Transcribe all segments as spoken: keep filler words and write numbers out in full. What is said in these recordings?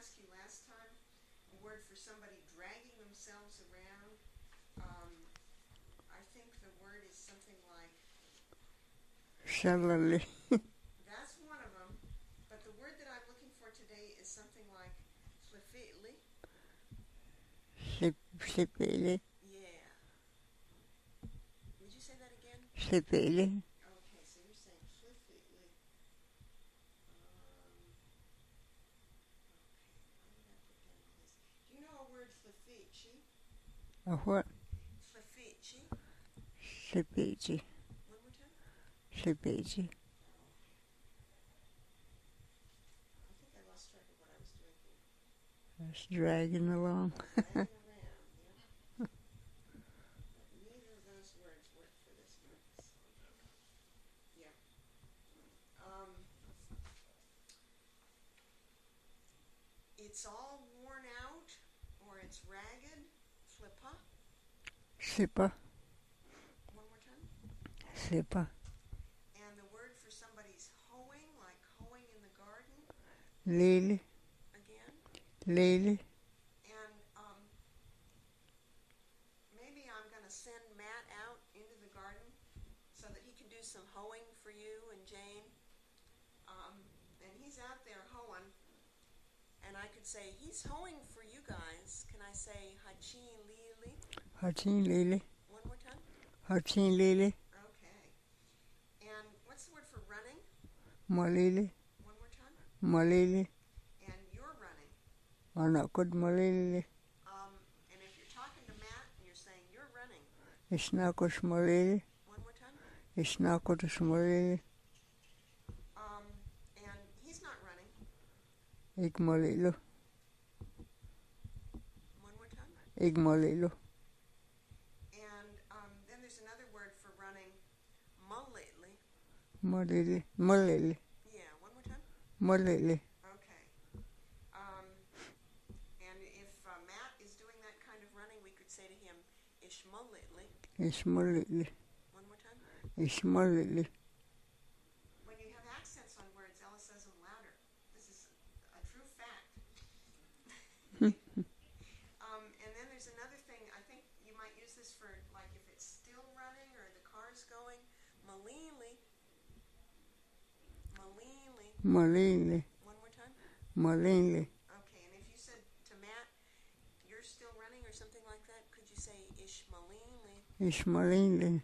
asked you last time a word for somebody dragging themselves around. Um, I think the word is something like... Shalali. That's one of them. But the word that I'm looking for today is something like flifili. Slipili. Yeah. Would you say that again? Slipili. Okay, so you're saying flifili. Um, okay, why did I put down all this? Do you know a word flifici? A what? Flifici. Slipici. One more time. Slipici. I think I lost track of what I was doing here. That's dragging along. Dragging around, yeah. But neither of those words work for this purpose. Yeah. Um, it's all worn out, or it's ragged. Flippa. Slipper. One more time. Slipper. And the word for somebody's hoeing, like hoeing in the garden. Lily. Again. Lily. And um, maybe I'm going to send Matt out into the garden so that he can do some hoeing for you and Jane. Um, and he's out there hoeing. And I could say, he's hoeing for you guys. Can I say Hachin Lili? Hachin Lily. One more time. Hachin Lily. Okay. And what's the word for running? Malili. One more time. Malili. And you're running. Anak kod malili. Um, and if you're talking to Matt and you're saying you're running. Isnakos malili. One more time. Isnakotos malili. Um, and he's not running. Ik malilo. One more time. Ik malilo. And um, then there's another word for running, mulitly. Malili. Malili. Yeah, one more time. Malili. Okay. Um, and if uh, Matt is doing that kind of running, we could say to him, ishmulitly. Ismalili. One more time. Ismalili. When you have accents on words, Ella says them louder. This is a true fact. um, and then there's another thing. I think you might use this for, like, if it's still running or the car's going. Malili. Malili. Malili. One more time. Malili. Okay, and if you said to Matt, you're still running or something like that, could you say ishmalili? Ismalili.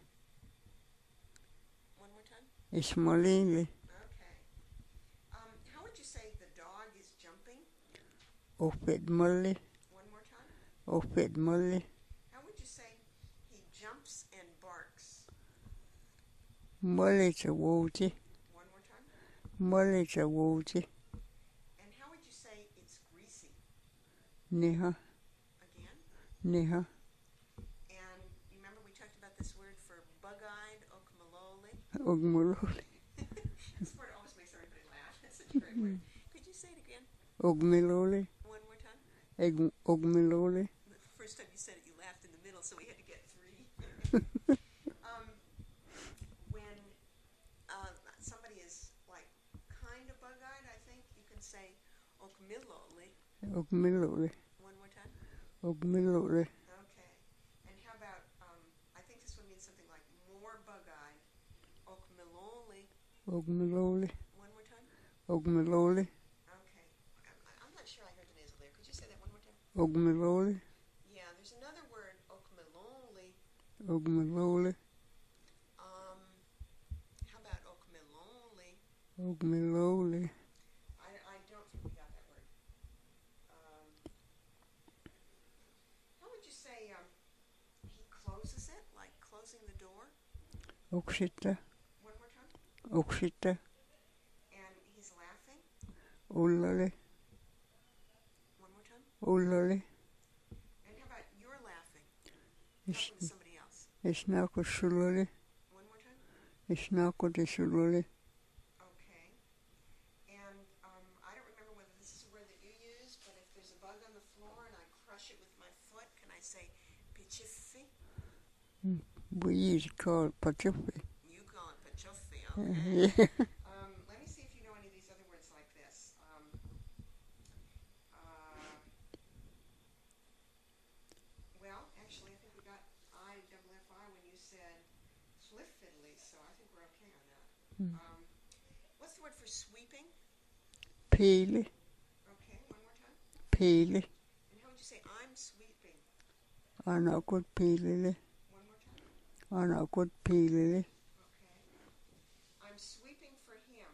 One more time. Ismalili. Okay. Um, how would you say the dog is jumping? Opet mulli. One more time. Opet mulli. How would you say he jumps and barks? Mulli chawoji. One more time. Mulli chawoji. And how would you say it's greasy? Niha. Again. Niha. And you remember we talked about this word for bug-eyed, okmaloli? Ogmuloli. This word always makes everybody laugh. It's such a great word. Could you say it again? Ogmiloli. One more time. Egg ogmiloli. The first time you said it, you laughed in the middle, so we had to get three. um, when uh, somebody is, like, kind of bug-eyed, I think, you can say okmiloli. Ogmiloli. One more time. Ogmiloli. Okay. And how about, um, I think this one means something like more bug-eyed. Okmiloli. Ogmiloli. One more time. Ogmiloli. Okay. I'm, I'm not sure I heard the nasal there. Could you say that one more time? Ogmiloli. Yeah, there's another word, okmiloli. Ogmiloli. Um, how about okmiloli? Ogmiloli. I, I don't think we got that word. Um, how would you say um, he closes it, like closing the door? Oksita. One more time. Oksita. And he's laughing? Ulloli. One more time. Ulloli. And how about you're laughing? Talking to somebody else. Isnakos suloli. One more time. Isnakos suloli. Okay. And um, I don't remember whether this is a word that you use, but if there's a bug on the floor and I crush it with my foot, can I say pichifi? We use it called pachufi. You call it pachufi, okay. Yeah. Um, let me see if you know any of these other words like this. Um, uh, said fliffidly, so I think we're okay on that. Mm. Um, what's the word for sweeping? Peely, Okay, one more time. peely. And how would you say I'm sweeping? Anna good peelily. One more time. Anna good peelily. Okay. I'm sweeping for him.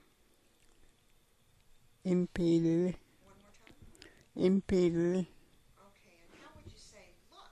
Impeelily, One more time. impeelily. Okay, and how would you say look?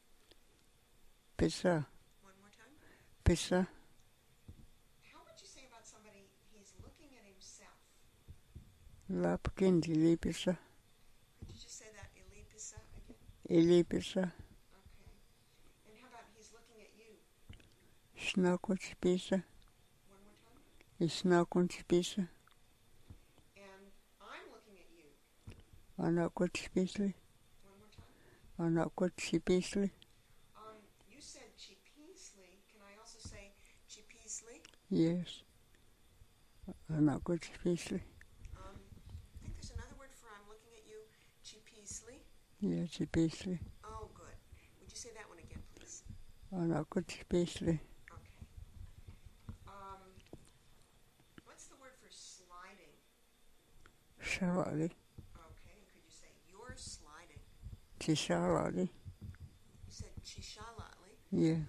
Pissa, One more time. pissa. How would you say about somebody, he's looking at himself? Lapkindili pissa, Could you just say that elipisa again? ili pissa. Okay. And how about he's looking at you? Snakuts pissa, One more time. snakuts pissa. And I'm looking at you. Anna good pissly, One more time. Anna good pissly. Um, you said cheapesely. Can I also say cheapesely? Yes. Anna good pissly. Um, I think there's another word for I'm looking at you. Cheapesely. Yes, pissly. Oh, good. Would you say that one again, please? Anna good pissly. Okay. Um, what's the word for sliding? Sharali, Okay, and could you say you're sliding? tisharali. You said chishalatli. Yeah.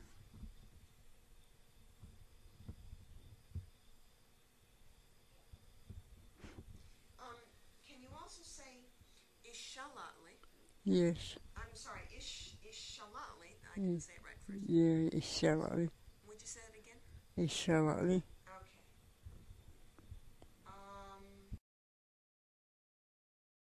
Um, can you also say ishalatli? Yes. I'm sorry, ish ishalatli. I Mm. didn't say it right first. Yeah, isharali. Would you say that again? Isharali.